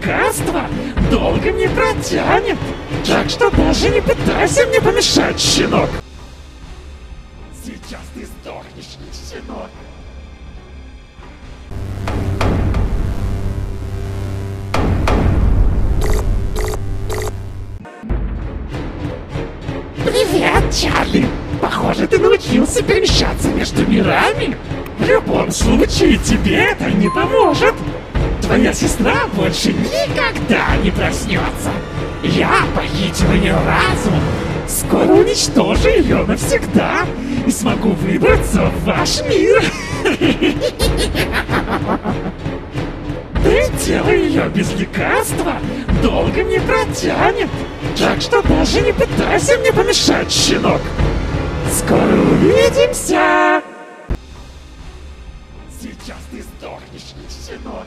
лекарство долго не протянет. Так что даже не пытайся мне помешать, щенок. Сейчас ты сдохнешь, щенок. Привет, Чарли! Похоже, ты научился перемещаться между мирами. В любом случае, тебе это не поможет. Твоя сестра больше никогда не проснется. Я похитил ее разум. Скоро уничтожу ее навсегда и смогу выбраться в ваш мир. Да тело ее без лекарства долго не протянет. Так что даже не пытайся мне помешать, щенок. Скоро увидимся. Сейчас ты сдохнешь, щенок.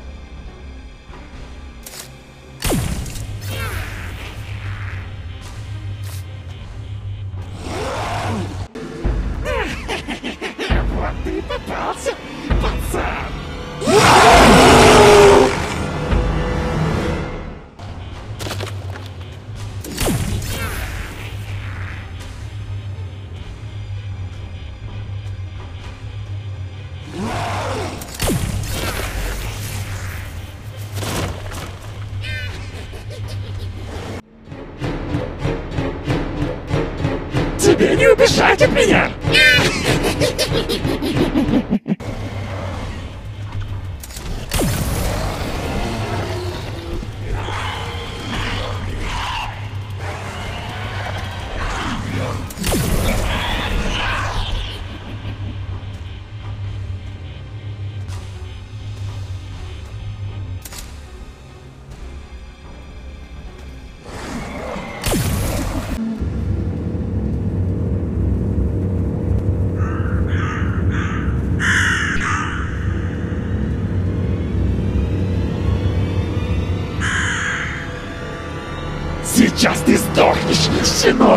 Вот ты и попался, пацан. Тебе не убежать от меня! Сейчас ты сдохнешь, щенок!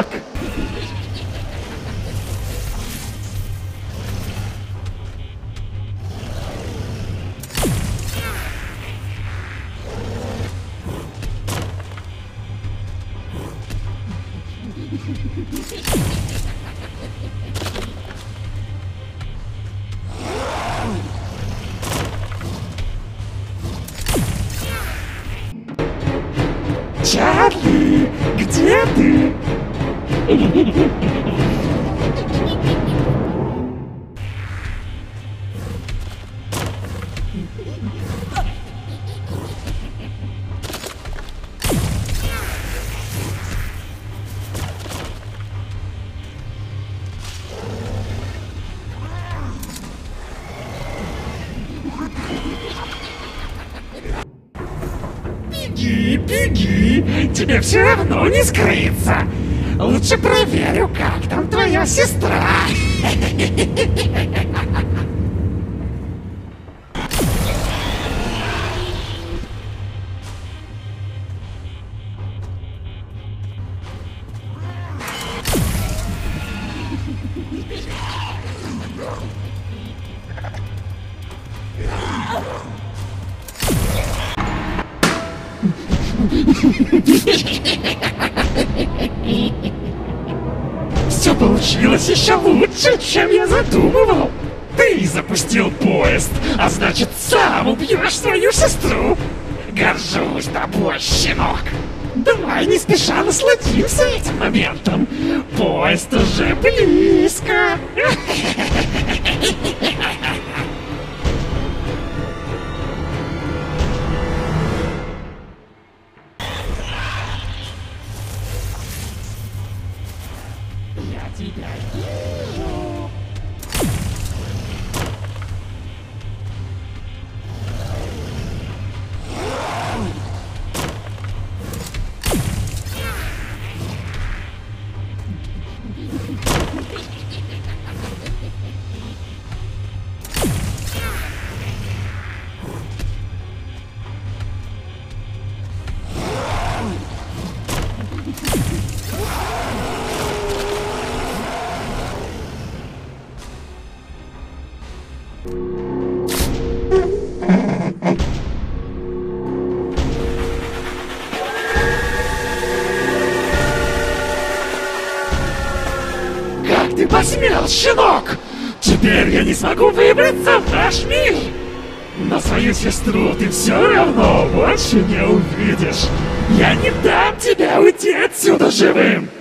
Чарли, где ты? Беги, беги, тебе все равно не скрыться. Лучше проверю, как там твоя сестра. Все получилось еще лучше, чем я задумывал. Ты запустил поезд, а значит сам убьешь свою сестру. Горжусь тобой, щенок. Давай не спеша насладимся этим моментом. Поезд уже близко. Я тебя вижу. ты посмел, щенок? Теперь я не смогу выбраться в наш мир. Но свою сестру ты все равно больше не увидишь. Я не дам тебе уйти отсюда живым.